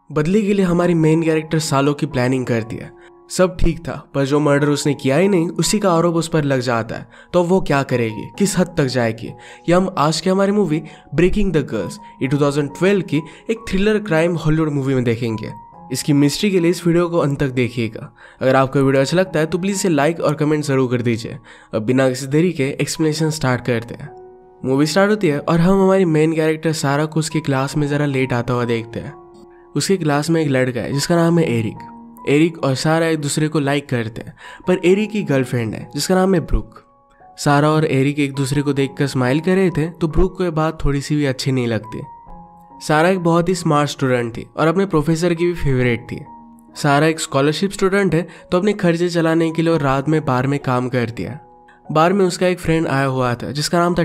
बदले के लिए हमारी मेन कैरेक्टर सालों की प्लानिंग करती है। सब ठीक था, पर जो मर्डर उसने किया ही नहीं उसी का आरोप उस पर लग जाता है। तो वो क्या करेगी, किस हद तक जाएगी, ये हम आज के हमारी मूवी ब्रेकिंग द गर्ल्स ये 2012 की एक थ्रिलर क्राइम हॉलीवुड मूवी में देखेंगे। इसकी मिस्ट्री के लिए इस वीडियो को अंत तक देखिएगा। अगर आपको वीडियो अच्छा लगता है तो प्लीज़ इसे लाइक और कमेंट जरूर कर दीजिए। अब बिना किसी देरी के एक्सप्लेनेशन स्टार्ट करते हैं। मूवी स्टार्ट होती है और हम हमारी मेन कैरेक्टर सारा को उसकी क्लास में ज़रा लेट आता हुआ देखते हैं। उसकी क्लास में एक लड़का है जिसका नाम है एरिक और सारा एक दूसरे को लाइक करते हैं, पर एरिक की गर्लफ्रेंड है जिसका नाम है ब्रूक। सारा और एरिक एक दूसरे को देखकर स्माइल कर रहे थे तो ब्रूक को ये बात थोड़ी सी भी अच्छी नहीं लगती। सारा एक बहुत ही स्मार्ट स्टूडेंट थी और अपने प्रोफेसर की भी फेवरेट थी। सारा एक स्कॉलरशिप स्टूडेंट है तो अपने खर्चे चलाने के लिए और रात में बार में काम करती है। बार में उसका एक फ्रेंड आया हुआ था जिसका नाम था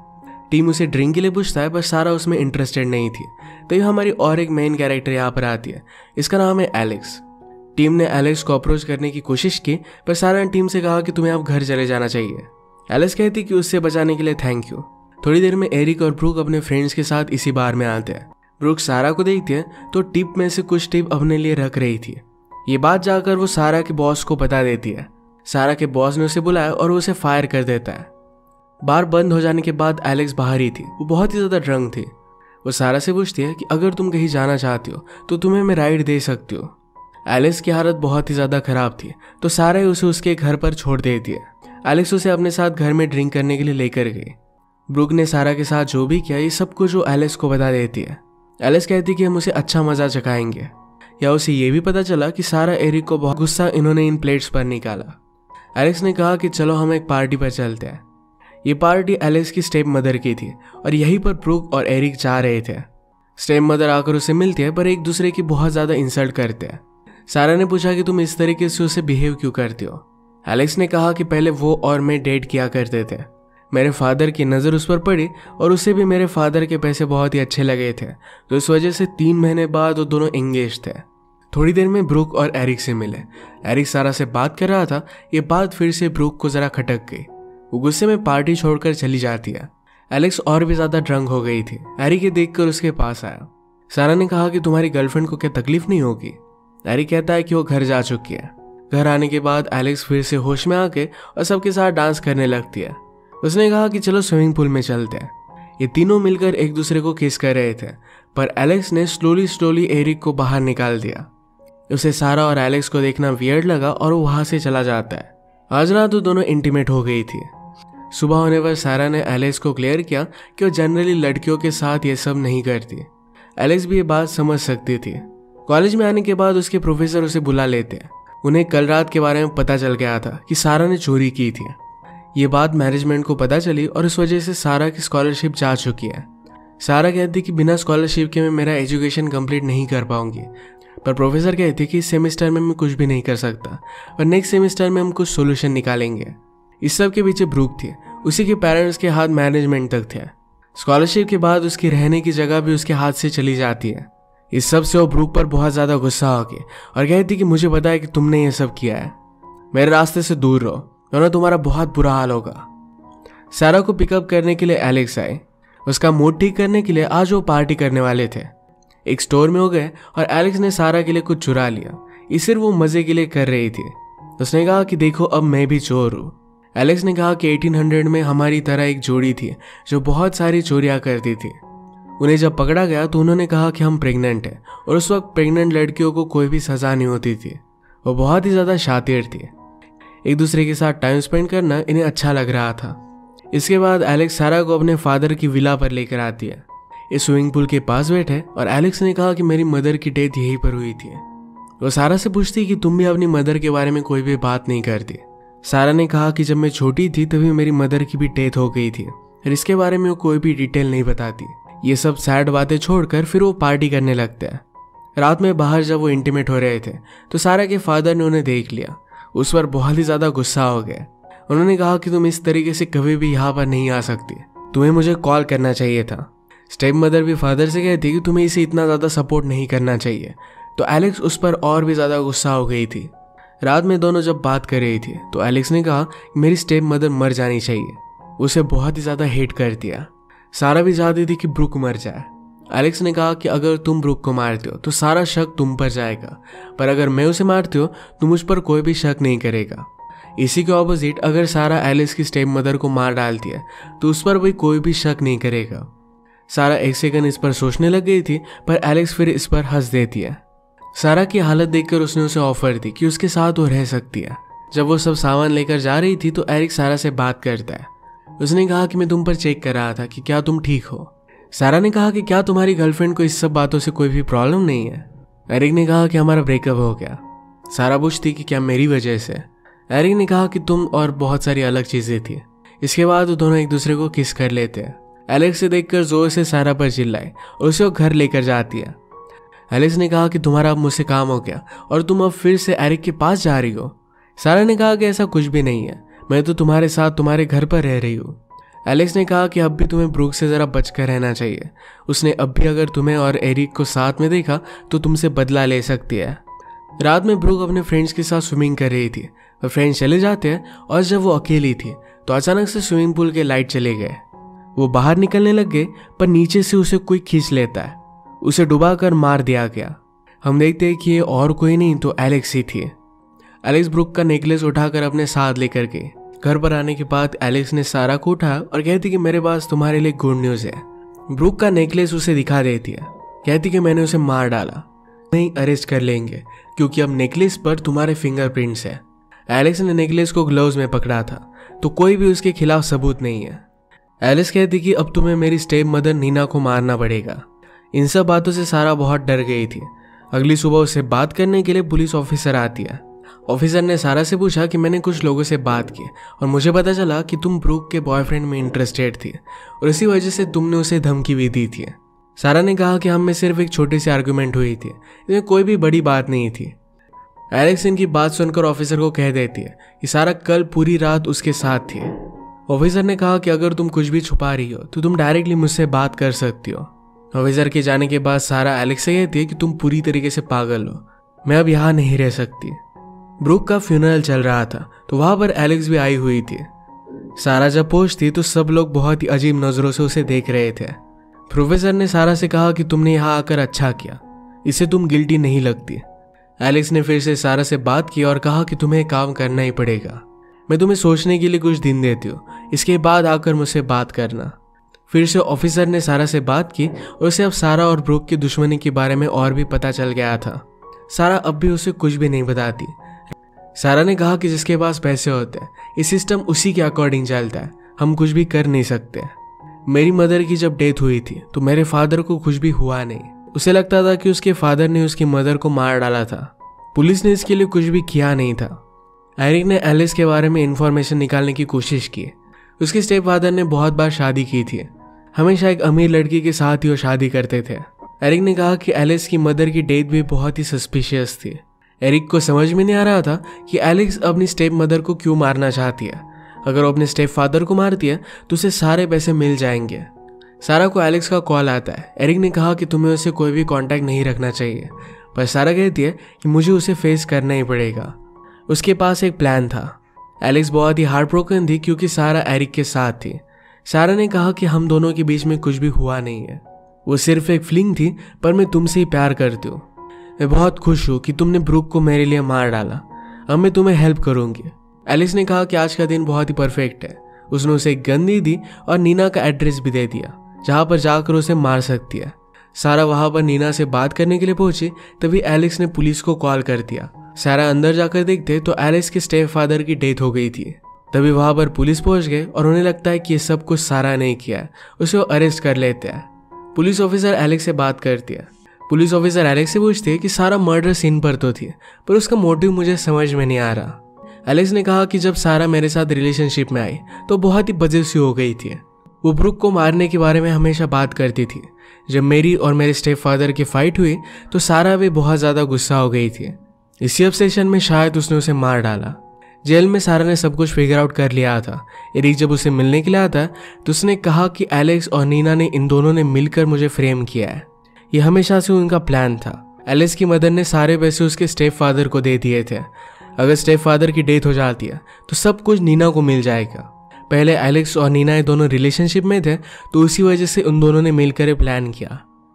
टीम उसे ड्रिंक के लिए पूछता है, पर सारा उसमें इंटरेस्टेड नहीं थी। तो ये हमारी और एक मेन कैरेक्टर यहाँ पर आती है, इसका नाम है एलेक्स। टीम ने एलेक्स को अप्रोच करने की कोशिश की, पर सारा ने टीम से कहा कि तुम्हें अब घर चले जाना चाहिए। एलेक्स कहती कि उससे बचाने के लिए थैंक यू। थोड़ी देर में एरिक और ब्रूक अपने फ्रेंड्स के साथ इसी बार में आते हैं। ब्रूक सारा को देखती है तो टिप में से कुछ टिप अपने लिए रख रही थी। ये बात जाकर वो सारा के बॉस को बता देती है। सारा के बॉस ने उसे बुलाया और उसे फायर कर देता है। बार बंद हो जाने के बाद एलेक्स बाहर ही थी। वो बहुत ही ज़्यादा ड्रंक थी। वो सारा से पूछती है कि अगर तुम कहीं जाना चाहती हो तो तुम्हें मैं राइड दे सकती हो। एलेक्स की हालत बहुत ही ज़्यादा खराब थी तो सारा उसे उसके घर पर छोड़ देती है। एलेक्स उसे अपने साथ घर में ड्रिंक करने के लिए लेकर गई। ब्रूक ने सारा के साथ जो भी किया ये सब कुछ वो एलेक्स को बता देती है। एलेक्स कहती कि हम उसे अच्छा मजा चखाएंगे। या उसे ये भी पता चला कि सारा एरिक को बहुत गुस्सा इन्होंने इन प्लेट्स पर निकाला। एलेक्स ने कहा कि चलो हम एक पार्टी पर चलते हैं। ये पार्टी एलेक्स की स्टेप मदर की थी और यहीं पर ब्रूक और एरिक जा रहे थे। स्टेप मदर आकर उसे मिलती है पर एक दूसरे की बहुत ज़्यादा इंसल्ट करते हैं। सारा ने पूछा कि तुम इस तरीके से उसे बिहेव क्यों करते हो। एलेक्स ने कहा कि पहले वो और मैं डेट किया करते थे। मेरे फादर की नज़र उस पर पड़ी और उसे भी मेरे फादर के पैसे बहुत ही अच्छे लगे थे, तो इस वजह से 3 महीने बाद वो दोनों एंगेज थे। थोड़ी देर में ब्रूक और एरिक से मिले। एरिक सारा से बात कर रहा था। ये बात फिर से ब्रूक को ज़रा खटक गई। वो गुस्से में पार्टी छोड़कर चली जाती है। एलेक्स और भी ज़्यादा ड्रंक हो गई थी। एरिक ये देखकर उसके पास आया। सारा ने कहा कि तुम्हारी गर्लफ्रेंड को क्या तकलीफ नहीं होगी। एरिक कहता है कि वो घर जा चुकी है। घर आने के बाद एलेक्स फिर से होश में आके और सबके साथ डांस करने लगती है। उसने कहा कि चलो स्विमिंग पूल में चलते हैं। ये तीनों मिलकर एक दूसरे को किस कर रहे थे, पर एलेक्स ने स्लोली एरिक को बाहर निकाल दिया। उसे सारा और एलेक्स को देखना वियर्ड लगा और वो वहां से चला जाता है। आज रात वो दोनों इंटीमेट हो गई थी। सुबह होने पर सारा ने एलेक्स को क्लियर किया कि वो जनरली लड़कियों के साथ ये सब नहीं करती। एलेक्स भी ये बात समझ सकती थी। कॉलेज में आने के बाद उसके प्रोफेसर उसे बुला लेते हैं। उन्हें कल रात के बारे में पता चल गया था कि सारा ने चोरी की थी। ये बात मैनेजमेंट को पता चली और इस वजह से सारा की स्कॉलरशिप जा चुकी है। सारा कहती कि बिना स्कॉलरशिप के मैं मेरा एजुकेशन कंप्लीट नहीं कर पाऊंगी, पर प्रोफेसर कहती कि इस सेमेस्टर में मैं कुछ भी नहीं कर सकता और नेक्स्ट सेमेस्टर में हम कुछ सोल्यूशन निकालेंगे। इस सब के पीछे ब्रूक थी। उसी के पेरेंट्स के हाथ मैनेजमेंट तक थे। स्कॉलरशिप के बाद उसकी रहने की जगह भी उसके हाथ से चली जाती है। इस सब से वो ब्रूक पर बहुत ज़्यादा गुस्सा हो गई और कहती कि मुझे पता है कि तुमने ये सब किया है, मेरे रास्ते से दूर रहो वरना तुम्हारा बहुत बुरा हाल होगा। सारा को पिकअप करने के लिए एलेक्स आए। उसका मूड ठीक करने के लिए आज वो पार्टी करने वाले थे। एक स्टोर में हो गए और एलेक्स ने सारा के लिए कुछ चुरा लिया। ये सिर्फ वो मज़े के लिए कर रही थी। उसने कहा कि देखो अब मैं भी चोर हूँ। एलेक्स ने कहा कि 1800 में हमारी तरह एक जोड़ी थी जो बहुत सारी चोरियाँ करती थी। उन्हें जब पकड़ा गया तो उन्होंने कहा कि हम प्रेग्नेंट हैं और उस वक्त प्रेग्नेंट लड़कियों को कोई भी सज़ा नहीं होती थी। वो बहुत ही ज़्यादा शातिर थी। एक दूसरे के साथ टाइम स्पेंड करना इन्हें अच्छा लग रहा था। इसके बाद एलेक्स सारा को अपने फादर की विला पर लेकर आती है। इस स्विमिंग पूल के पास बैठे और एलेक्स ने कहा कि मेरी मदर की डेथ यहीं पर हुई थी। वो सारा से पूछती कि तुम भी अपनी मदर के बारे में कोई भी बात नहीं करती। सारा ने कहा कि जब मैं छोटी थी तभी मेरी मदर की भी डेथ हो गई थी और इसके बारे में वो कोई भी डिटेल नहीं बताती। ये सब सैड बातें छोड़कर फिर वो पार्टी करने लगते हैं। रात में बाहर जब वो इंटीमेट हो रहे थे तो सारा के फादर ने उन्हें देख लिया। उस पर बहुत ही ज़्यादा गुस्सा हो गया। उन्होंने कहा कि तुम इस तरीके से कभी भी यहाँ पर नहीं आ सकती, तुम्हें मुझे कॉल करना चाहिए था। स्टेप मदर भी फादर से कहती कि तुम्हें इसे इतना ज़्यादा सपोर्ट नहीं करना चाहिए, तो एलेक्स उस पर और भी ज़्यादा गुस्सा हो गई थी। रात में दोनों जब बात कर रही थी तो एलेक्स ने कहा मेरी स्टेप मदर मर जानी चाहिए, उसे बहुत ही ज़्यादा हेट कर दिया। सारा भी चाहती थी कि ब्रूक मर जाए। एलेक्स ने कहा कि अगर तुम ब्रूक को मारते हो तो सारा शक तुम पर जाएगा, पर अगर मैं उसे मारती हो तो मुझ पर कोई भी शक नहीं करेगा। इसी के ऑपोजिट अगर सारा एलिस की स्टेप मदर को मार डालती है तो उस पर भी कोई भी शक नहीं करेगा। सारा एक सेकंड इस पर सोचने लग गई थी, पर एलेक्स फिर इस पर हंस देती है। सारा की हालत देखकर उसने उसे ऑफर दी कि उसके साथ वो रह सकती है। जब वो सब सामान लेकर जा रही थी तो एरिक सारा से बात करता है। उसने कहा कि मैं तुम पर चेक कर रहा था कि क्या तुम ठीक हो। सारा ने कहा कि क्या तुम्हारी गर्लफ्रेंड को इस सब बातों से कोई भी प्रॉब्लम नहीं है। एरिक ने कहा कि हमारा ब्रेकअप हो गया। सारा पूछती कि क्या मेरी वजह से। एरिक ने कहा कि तुम और बहुत सारी अलग चीजें थी। इसके बाद वो दोनों एक दूसरे को किस कर लेते हैं। एलेक्स से देखकर जोर से सारा पर चिल्लाए और उसे वो घर लेकर जाती है। एलेक्स ने कहा कि तुम्हारा अब मुझसे काम हो गया और तुम अब फिर से एरिक के पास जा रही हो। सारा ने कहा कि ऐसा कुछ भी नहीं है, मैं तो तुम्हारे साथ तुम्हारे घर पर रह रही हूँ। एलेक्स ने कहा कि अब भी तुम्हें ब्रूक से ज़रा बचकर रहना चाहिए। उसने अब भी अगर तुम्हें और एरिक को साथ में देखा तो तुमसे बदला ले सकती है। रात में ब्रूक अपने फ्रेंड्स के साथ स्विमिंग कर रही थी। वह फ्रेंड्स चले जाते हैं और जब वो अकेली थी तो अचानक से स्विमिंग पूल के लाइट चले गए। वो बाहर निकलने लग गए, पर नीचे से उसे कोई खींच लेता है। उसे डुबाकर मार दिया गया। हम देखते हैं कि ये और कोई नहीं तो एलेक्स ही थी। एलेक्स ब्रूक का नेकलेस उठाकर अपने साथ लेकर गई। घर पर आने के बाद एलेक्स ने सारा को उठाया और कहती कि मेरे पास तुम्हारे लिए गुड न्यूज़ है। ब्रूक का नेकलेस उसे दिखा देती है। कहती कि मैंने उसे मार डाला, नहीं अरेस्ट कर लेंगे क्योंकि अब नेकलेस पर तुम्हारे फिंगरप्रिंट्स है। एलेक्स ने नेकलेस को ग्लव्स में पकड़ा था तो कोई भी उसके खिलाफ सबूत नहीं है। एलिस कहती कि अब तुम्हें मेरी स्टेप मदर नीना को मारना पड़ेगा। इन सब बातों से सारा बहुत डर गई थी। अगली सुबह उससे बात करने के लिए पुलिस ऑफिसर आती है। ऑफिसर ने सारा से पूछा कि मैंने कुछ लोगों से बात की और मुझे पता चला कि तुम ब्रूक के बॉयफ्रेंड में इंटरेस्टेड थी और इसी वजह से तुमने उसे धमकी भी दी थी। सारा ने कहा कि हम में सिर्फ एक छोटी सी आर्गुमेंट हुई थी, इसमें कोई भी बड़ी बात नहीं थी। एलेक्स इनकी बात सुनकर ऑफिसर को कह देती है कि सारा कल पूरी रात उसके साथ थी। ऑफिसर ने कहा कि अगर तुम कुछ भी छुपा रही हो तो तुम डायरेक्टली मुझसे बात कर सकती हो। ऑफिसर के जाने के बाद सारा एलेक्स से कहती है कि तुम पूरी तरीके से पागल हो, मैं अब यहाँ नहीं रह सकती। ब्रूक का फ्यूनरल चल रहा था तो वहां पर एलेक्स भी आई हुई थी। सारा जब पहुंचती तो सब लोग बहुत ही अजीब नजरों से उसे देख रहे थे। प्रोफेसर ने सारा से कहा कि तुमने यहाँ आकर अच्छा किया, इससे तुम गिल्टी नहीं लगती। एलेक्स ने फिर से सारा से बात की और कहा कि तुम्हें काम करना ही पड़ेगा, मैं तुम्हें सोचने के लिए कुछ दिन देती हूँ, इसके बाद आकर मुझसे बात करना। फिर से ऑफिसर ने सारा से बात की और उसे अब सारा और ब्रूक की दुश्मनी के बारे में और भी पता चल गया था। सारा अब भी उसे कुछ भी नहीं बताती। सारा ने कहा कि जिसके पास पैसे होते हैं ये सिस्टम उसी के अकॉर्डिंग चलता है, हम कुछ भी कर नहीं सकते। मेरी मदर की जब डेथ हुई थी तो मेरे फादर को कुछ भी हुआ नहीं, उसे लगता था कि उसके फादर ने उसकी मदर को मार डाला था। पुलिस ने इसके लिए कुछ भी किया नहीं था। एरिक ने एलिस के बारे में इंफॉर्मेशन निकालने की कोशिश की। उसके स्टेप फादर ने बहुत बार शादी की थी, हमेशा एक अमीर लड़की के साथ ही वो शादी करते थे। एरिक ने कहा कि एलिस की मदर की डेथ भी बहुत ही सस्पिशियस थी। एरिक को समझ में नहीं आ रहा था कि एलिस अपनी स्टेप मदर को क्यों मारना चाहती है। अगर वो अपने स्टेप फादर को मारती है तो उसे सारे पैसे मिल जाएंगे। सारा को एलेक्स का कॉल आता है। एरिक ने कहा कि तुम्हें उससे कोई भी कांटेक्ट नहीं रखना चाहिए, पर सारा कहती है कि मुझे उसे फेस करना ही पड़ेगा। उसके पास एक प्लान था। एलेक्स बहुत ही हार्ट ब्रोकन थी क्योंकि सारा एरिक के साथ थी। सारा ने कहा कि हम दोनों के बीच में कुछ भी हुआ नहीं है, वो सिर्फ एक फीलिंग थी, पर मैं तुमसे ही प्यार करती हूँ। मैं बहुत खुश हूँ कि तुमने ब्रूक को मेरे लिए मार डाला, अब मैं तुम्हें हेल्प करूँगी। एलिस ने कहा कि आज का दिन बहुत ही परफेक्ट है। उसने उसे एक गन दी और नीना का एड्रेस भी दे दिया जहाँ पर जाकर उसे मार सकती है। सारा वहाँ पर नीना से बात करने के लिए पहुंची, तभी एलेक्स ने पुलिस को कॉल कर दिया। सारा अंदर जाकर देखते तो एलेक्स के स्टेप फादर की डेथ हो गई थी। तभी वहाँ पर पुलिस पहुंच गए और उन्हें लगता है कि ये सब कुछ सारा ने किया है, उसे वो अरेस्ट कर लेते हैं। पुलिस ऑफिसर एलेक्स से बात करती है। पुलिस ऑफिसर एलेक्स से पूछती है कि सारा मर्डर सीन पर तो थी, पर उसका मोटिव मुझे समझ में नहीं आ रहा। एलेक्स ने कहा कि जब सारा मेरे साथ रिलेशनशिप में आई तो बहुत ही पजेसिव सी हो गई थी। वो ब्रूक को मारने के बारे में हमेशा बात करती थी। जब मेरी और मेरे स्टेप फादर की फाइट हुई तो सारा भी बहुत ज़्यादा गुस्सा हो गई थी। इसी ऑब्सेशन में शायद उसने उसे मार डाला। जेल में सारा ने सब कुछ फिगर आउट कर लिया था। एरिक जब उसे मिलने के लिए आता तो उसने कहा कि एलेक्स और नीना ने इन दोनों ने मिलकर मुझे फ्रेम किया है, ये हमेशा से उनका प्लान था। एलेक्स की मदर ने सारे पैसे उसके स्टेप फादर को दे दिए थे। अगर स्टेप फादर की डेथ हो जाती है तो सब कुछ नीना को मिल जाएगा। पहले एलेक्स और नीना ये दोनों रिलेशनशिप में थे तो उसी वजह से उन दोनों ने मिलकर प्लान किया।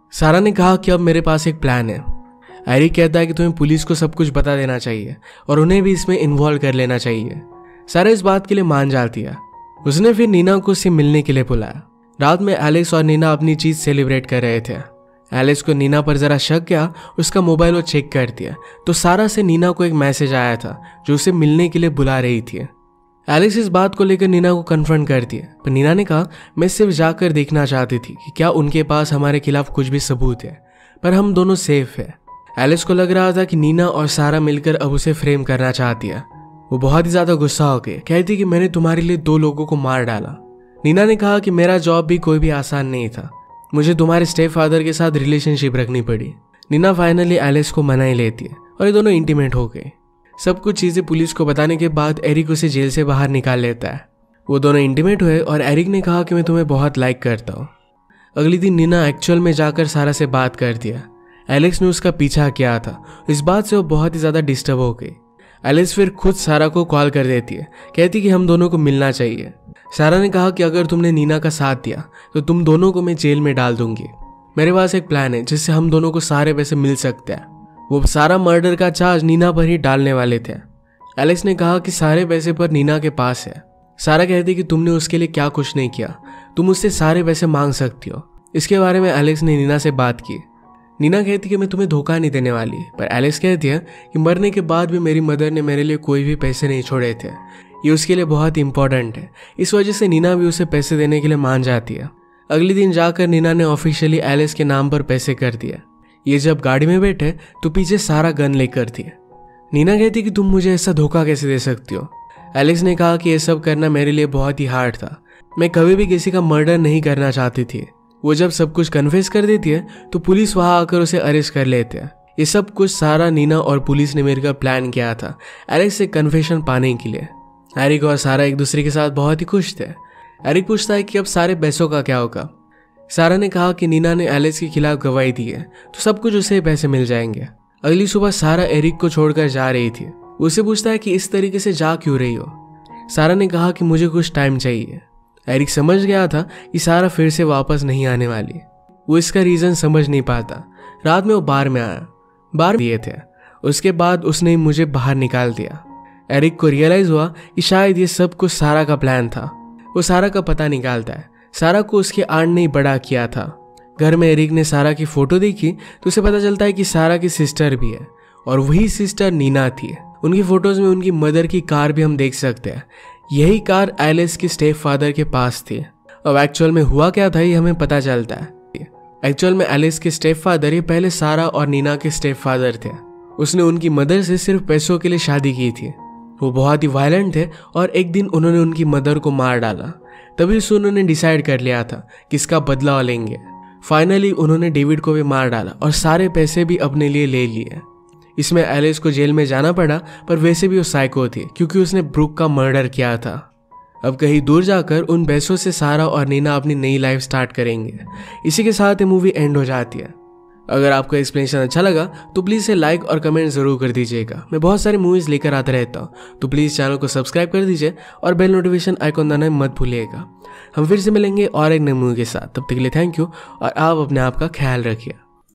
सारा ने कहा कि अब मेरे पास एक प्लान है। एरिक कहता है कि तुम्हें पुलिस को सब कुछ बता देना चाहिए और उन्हें भी इसमें इन्वॉल्व कर लेना चाहिए। सारा इस बात के लिए मान जाती है। उसने फिर नीना को उससे मिलने के लिए बुलाया। रात में एलेक्स और नीना अपनी चीज सेलिब्रेट कर रहे थे। एलेक्स को नीना पर जरा शक गया, उसका मोबाइल वो चेक कर दिया तो सारा से नीना को एक मैसेज आया था जो उसे मिलने के लिए बुला रही थी। एलेक्स इस बात को लेकर नीना को कन्फ्रंट कर दिया, पर नीना ने कहा मैं सिर्फ जाकर देखना चाहती थी कि क्या उनके पास हमारे खिलाफ कुछ भी सबूत है, पर हम दोनों सेफ है। एलेक्स को लग रहा था कि नीना और सारा मिलकर अब उसे फ्रेम करना चाहती है। वो बहुत ही ज्यादा गुस्सा हो गई, कहती कि मैंने तुम्हारे लिए 2 लोगों को मार डाला। नीना ने कहा कि मेरा जॉब भी कोई भी आसान नहीं था, मुझे तुम्हारे स्टेप फादर के साथ रिलेशनशिप रखनी पड़ी। नीना फाइनली एलेक्स को मना ही लेती है और ये दोनों इंटीमेट हो गए। सब कुछ चीजें पुलिस को बताने के बाद एरिक उसे जेल से बाहर निकाल लेता है। वो दोनों इंटीमेट हुए और एरिक ने कहा कि मैं तुम्हें बहुत लाइक करता हूँ। अगली दिन नीना एक्चुअल में जाकर सारा से बात कर दिया। एलेक्स ने उसका पीछा किया था, इस बात से वो बहुत ही ज्यादा डिस्टर्ब हो गई। एलेक्स फिर खुद सारा को कॉल कर देती है, कहती कि हम दोनों को मिलना चाहिए। सारा ने कहा कि अगर तुमने नीना का साथ दिया तो तुम दोनों को मैं जेल में डाल दूंगी। मेरे पास एक प्लान है जिससे हम दोनों को सारे पैसे मिल सकते हैं। वो सारा मर्डर का चार्ज नीना पर ही डालने वाले थे। एलेक्स ने कहा कि सारे पैसे पर नीना के पास है। सारा कहती कि तुमने उसके लिए क्या कुछ नहीं किया, तुम उससे सारे पैसे मांग सकती हो। इसके बारे में एलेक्स ने नीना से बात की। नीना कहती कि मैं तुम्हें धोखा नहीं देने वाली, पर एलेक्स कहती है कि मरने के बाद भी मेरी मदर ने मेरे लिए कोई भी पैसे नहीं छोड़े थे, ये उसके लिए बहुत इंपॉर्टेंट है। इस वजह से नीना भी उसे पैसे देने के लिए मान जाती है। अगले दिन जाकर नीना ने ऑफिशियली एलेक्स के नाम पर पैसे कर दिया। ये जब गाड़ी में बैठे तो पीछे सारा गन लेकर थी। नीना कहती कि तुम मुझे ऐसा धोखा कैसे दे सकती हो। एलेक्स ने कहा कि ये सब करना मेरे लिए बहुत ही हार्ड था, मैं कभी भी किसी का मर्डर नहीं करना चाहती थी। वो जब सब कुछ कन्फेस कर देती है तो पुलिस वहां आकर उसे अरेस्ट कर लेते हैं। ये सब कुछ सारा, नीना और पुलिस ने मिलकर प्लान किया था एरिक से कन्फेशन पाने के लिए। एरिक और सारा एक दूसरे के साथ बहुत ही खुश थे। एरिक पूछता है कि अब सारे पैसों का क्या होगा। सारा ने कहा कि नीना ने एलेक्स के खिलाफ गवाही दी है तो सब कुछ उसे पैसे मिल जाएंगे। अगली सुबह सारा एरिक को छोड़कर जा रही थी। उसे पूछता है कि इस तरीके से जा क्यों रही हो। सारा ने कहा कि मुझे कुछ टाइम चाहिए। एरिक समझ गया था कि सारा फिर से वापस नहीं आने वाली। वो इसका रीजन समझ नहीं पाता। रात में वो बार में आया, बार दिए थे। उसके बाद उसने मुझे बाहर निकाल दिया। एरिक को रियलाइज हुआ कि शायद ये सब कुछ सारा का प्लान था। वो सारा का पता निकालता है। सारा को उसके आंट ने बड़ा किया था। घर में एरिक ने सारा की फोटो देखी तो उसे पता चलता है कि सारा की सिस्टर भी है और वही सिस्टर नीना थी। उनकी फोटोज में उनकी मदर की कार भी हम देख सकते हैं। यही कार एलेक्स के स्टेप फादर के पास थी। अब एक्चुअल में हुआ क्या था ये हमें पता चलता है। एक्चुअल में एलेक्स के स्टेप फादर ये पहले सारा और नीना के स्टेप फादर थे। उसने उनकी मदर से सिर्फ पैसों के लिए शादी की थी। वो बहुत ही वायलेंट थे और एक दिन उन्होंने उनकी मदर को मार डाला। तभी से उन्होंने डिसाइड कर लिया था कि इसका बदला लेंगे। फाइनली उन्होंने डेविड को भी मार डाला और सारे पैसे भी अपने लिए ले लिए। इसमें एलेक्स को जेल में जाना पड़ा, पर वैसे भी वो साइको थी क्योंकि उसने ब्रुक का मर्डर किया था। अब कहीं दूर जाकर उन पैसों से सारा और नीना अपनी नई लाइफ स्टार्ट करेंगे। इसी के साथ ये मूवी एंड हो जाती है। अगर आपको एक्सप्लेनेशन अच्छा लगा तो प्लीज़ इसे लाइक और कमेंट ज़रूर कर दीजिएगा। मैं बहुत सारी मूवीज़ लेकर आता रहता हूँ, तो प्लीज़ चैनल को सब्सक्राइब कर दीजिए और बेल नोटिफिकेशन आइकॉन दबाना मत भूलिएगा। हम फिर से मिलेंगे और एक नई मूवी के साथ। तब तक के लिए थैंक यू और आप अपने आप का ख्याल रखिए।